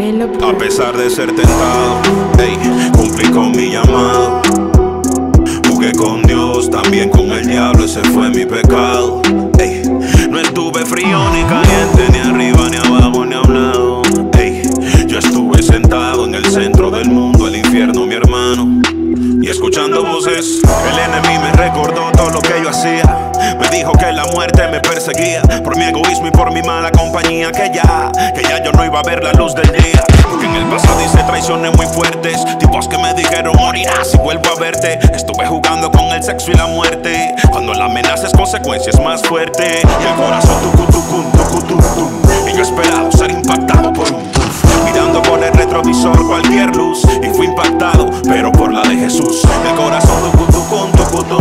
A pesar de ser tentado, ey, cumplí con mi llamado. Jugué con Dios, también con el diablo, ese fue mi pecado. Ey, no estuve frío ni caliente, ni arriba, ni abajo, ni a un lado. Ey, yo estuve sentado en el centro del mundo, el infierno, mi hermano. Y escuchando voces, el enemigo me recordó todo lo que yo hacía. Me dijo que la muerte me perseguía por mi egoísmo y por mi mala compañía, que ya yo no iba a ver la luz del día. Porque en el pasado hice traiciones muy fuertes, tipos que me dijeron morirás si vuelvo a verte. Estuve jugando con el sexo y la muerte, cuando la amenaza es consecuencia es más fuerte. Y el corazón tucutucum, y yo esperaba ser impactado por un puff, mirando por el retrovisor cualquier luz, y fui impactado, pero por la de Jesús. El corazón tucutucum,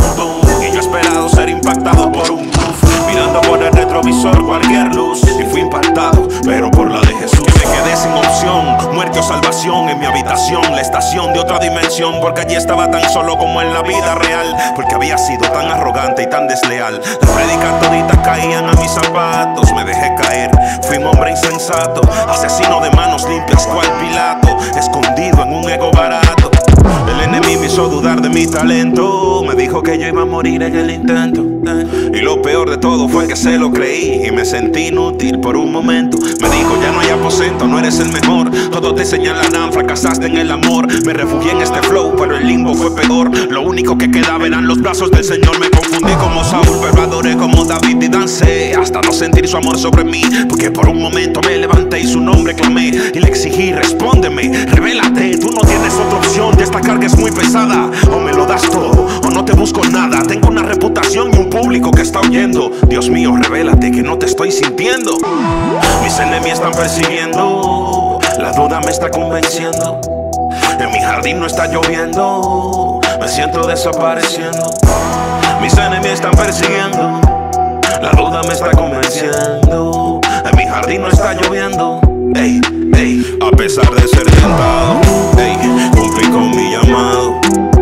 y yo esperado ser impactado por un puff, mirando por el retrovisor cualquier luz, y fui impactado, pero por la de Jesús. Y me quedé sin opción, muerte o salvación en mi habitación, la estación de otra dimensión, porque allí estaba tan solo como en la vida real, porque había sido tan arrogante y tan desleal. Las prédicas toditas caían a mis zapatos, me dejé caer, fui un hombre insensato, asesino de manos limpias cual Pilato, escondido en un ego barato. El enemigo me hizo dudar de mi talento, me dijo que yo iba a morir en el intento. Y lo peor de todo fue que se lo creí y me sentí inútil por un momento. Me dijo ya no hay aposento, no eres el mejor, todos te señalarán, fracasaste en el amor. Me refugié en este flow, pero el limbo fue peor. Lo único que quedaba eran los brazos del Señor. Me confundí como Saúl, pero adoré como David y dancé hasta no sentir su amor sobre mí, porque por un momento me levanté y su nombre clamé y le exigí, respóndeme, revélate, tú no tienes otra opción, ya esta carga es muy pesada. O me lo das todo o no te busco nada. Tengo una reputación y un público que está oyendo. Dios mío, revélate que no te estoy sintiendo. Mis enemigos están persiguiendo, la duda me está convenciendo. En mi jardín no está lloviendo, me siento desapareciendo. Mis enemigos están persiguiendo, la duda me está convenciendo. En mi jardín no está lloviendo. Ey, ey, a pesar de ser tentado, ey, cumplí con mi llamado.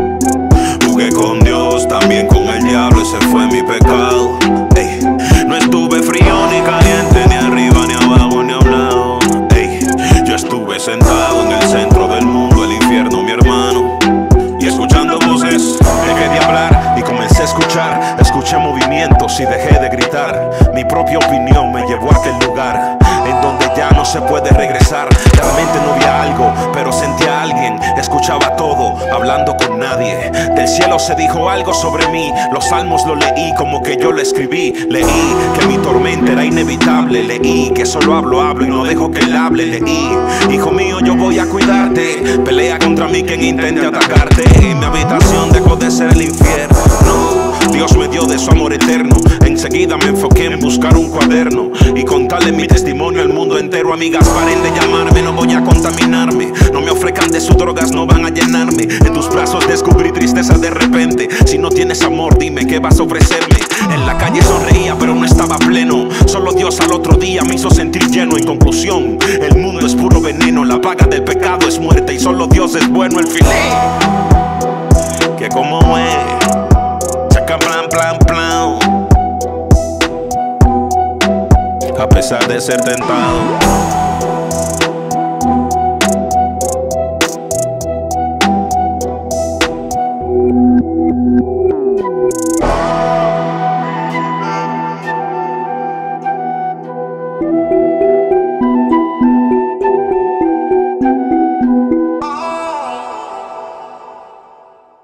Jugué con Dios, también con el diablo, ese fue mi pecado. Ey, no estuve frío ni caliente, ni arriba, ni abajo, ni a un lado. Ey, yo estuve sentado en el centro del mundo, el infierno, mi hermano. Y escuchando voces, dejé de hablar y comencé a escuchar. Escuché movimientos y dejé de gritar. Mi propia opinión me llevó a aquel lugar en donde ya no se puede regresar. Realmente no vi algo, pero sentí a alguien. Escuchaba todo, hablando con nadie. Del cielo se dijo algo sobre mí. Los salmos lo leí como que yo lo escribí. Leí que mi tormenta era inevitable. Leí que solo hablo y no dejo que él hable. Leí, hijo mío, yo voy a cuidarte. Pelea contra mí quien intente atacarte. En mi habitación dejó de ser el infierno. Dios me dio de su amor eterno. Enseguida me enfoqué en buscar un cuaderno y contarle mi testimonio al mundo entero. Amigas, paren de llamarme, no voy a contaminarme. No me ofrezcan de sus drogas, no van a llenarme. En tus brazos descubrí tristeza de repente. Si no tienes amor, dime qué vas a ofrecerme. En la calle sonreía, pero no estaba pleno. Solo Dios al otro día me hizo sentir lleno. En conclusión, el mundo es puro veneno. La paga del pecado es muerte y solo Dios es bueno. El filé, que como es, saca plan, plan, plan. A pesar de ser tentado,